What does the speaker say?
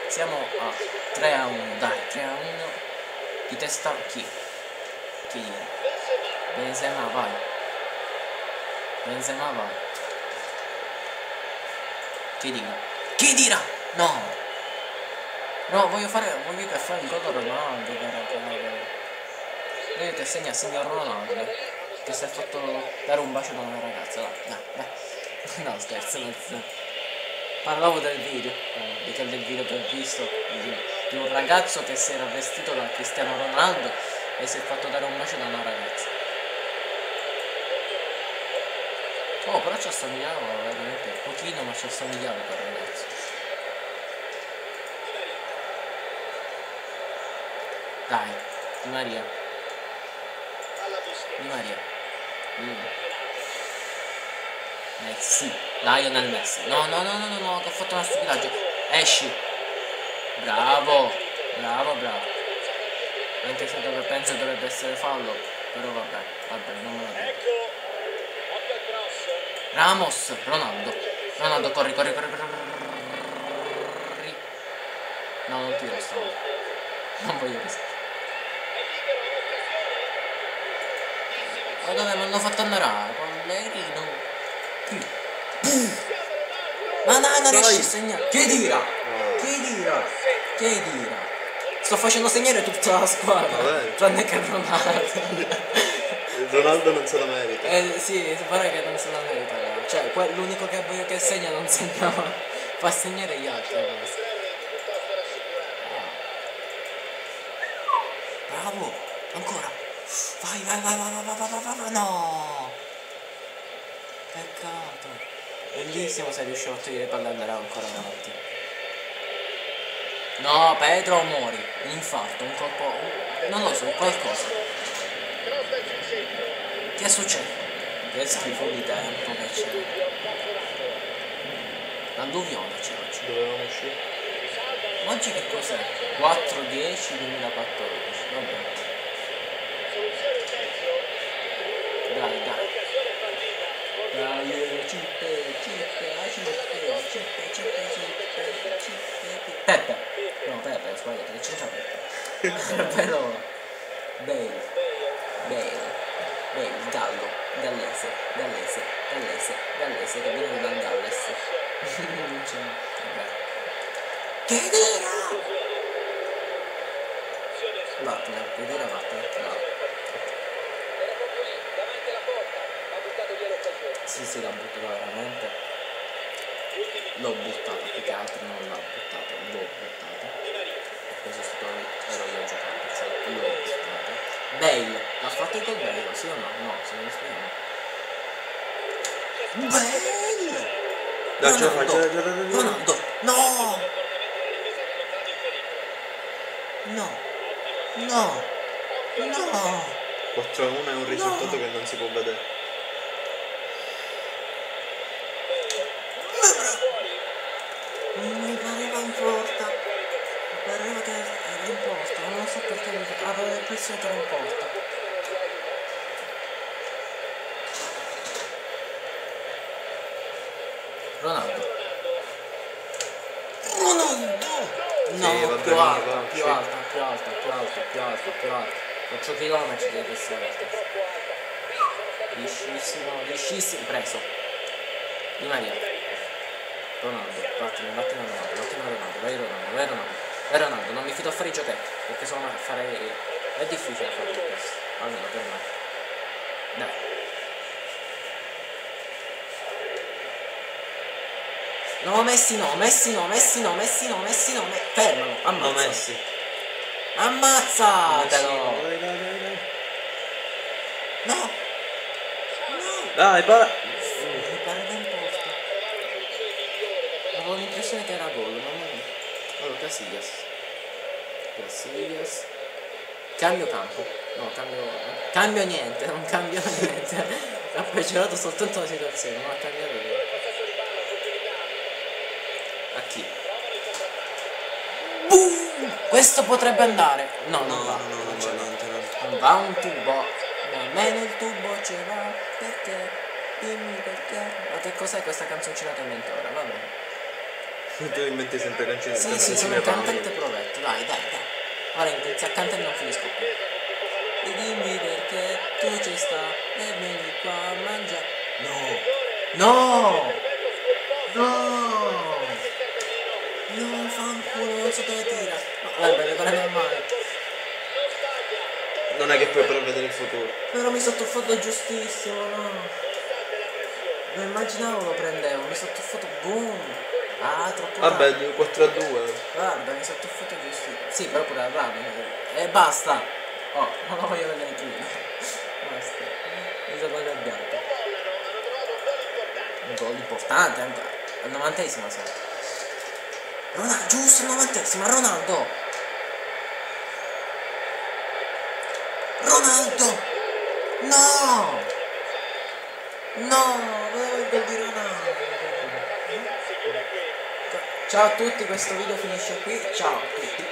Siamo a 3-1, dai, 3-1. Di testa chi? Chi? Benzema, vai. Benzema, vai. Chi dirà? No! No, voglio che fare il gol a Ronaldo, voglio che segna il signor Ronaldo, che si è fatto dare un bacio da una ragazza, dai. No, scherzo, parlavo del video, del video che ho visto, di un ragazzo che si era vestito da Cristiano Ronaldo e si è fatto dare un bacio da una ragazza. Oh, però ci assomigliava veramente pochino, ma ci assomigliava quel ragazzo. Dai, Di Maria. Messi. Lionel Messi. No, che ho fatto una stupidaggine. Esci. Bravo. Anche se penso dovrebbe essere fallo. Però vabbè, non me la dico. Ramos. Ronaldo, corri. No, non tiro stavolta. Non voglio questo. Ma dove mi hanno fatto andare? Pollerino. Ma no, non riesci a segnare. Che dira? Sto facendo segnare tutta la squadra. Tranne che Ronaldo non se lo merita. Sì, pare che non se la merita. Cioè, l'unico che segna non segna. Fa segnare gli altri. Bravo, ancora. Vai. No. Peccato. Bellissimo se riuscivo a togliere le palle e andare ancora davanti. No, Pedro o muori. Un infarto, un colpo. Non lo so, qualcosa. Che succede? Che schifo di tempo che c'è. L'alluvione c'è oggi. Dovevamo uscire. Oggi che cos'è? 4/10/2014. Vabbè. Dai. Peppe. No, Peppe, ho sbagliato, che c'entra Peppe? Però Bale, Gallo, Gallese, che viene dal Galles. Non c'è. Vabbè. Che dira! Vattene. Sì, l'ha buttata veramente. L'ho buttata, più che altro non l'ha buttata, l'ho buttata. E questo è stato ero io a giocare, cioè l'ho buttata. Bale, l'ha fatto il gol Bale, sì o no? No, se non mi spiego. Bale! Dai, ce la fai, Ronaldo! No! 4-1 è un risultato che non si può vedere. Mi pareva in porta. Mi pareva che era in porta, non so perché avevo l'impressione che era in porta. Ronaldo! No, sì, più alta. 8 km di questa volta. Liscissimo, preso. Di Maria. Ronaldo, vattene a Ronaldo, vai Ronaldo, non mi fido a fare i giochetti, perché sono a fare. È difficile fare questo, almeno per me. Dai. No, Messi no. Fermalo, ammazza. No, Messi. Ammazzatelo. Dai. No. Dai, para. Mi pareva in porta. Avevo l'impressione che era gol, ma non. Allora, Casillas. Cambio campo. No, cambio niente, non cambio niente. Ha peggiorato soltanto la situazione, non ha cambiato niente. A chi? Boom! Questo potrebbe andare. No, non va. Non va un tubo. Nemmeno il tubo ce va. Perché? Dimmi perché. Ma che cos'è questa canzoncina che invento ora? Va bene. Tu inventi sempre canzoni. Sì, sì, sono un cantante provetto, dai, dai, dai. Ora inizia a cantare e non finisco più. E dimmi perché tu ci sta e vieni qua a mangiare. No! No! No! No, fanculo, non so dove tira. No, vabbè, mi pare normale. Non è che puoi prevedere il futuro. Però mi sottofotto giustissimo, no? Non immaginavo lo prendevo, mi sottofotto, boom! Ah, troppo Vabbè, bravo. 4-2. Guarda, mi sottofotto giustissimo. Sì, però pure bravo. E basta! Oh, non lo voglio vedere più. Basta. Mi sono arrabbiato. Un gol importante anche. Al 90esimo siamo. Ronaldo, giusto al 90esimo, Ronaldo! Ronaldo! No! No! Volevo il gol di Ronaldo! Ciao a tutti, questo video finisce qui. Ciao a tutti.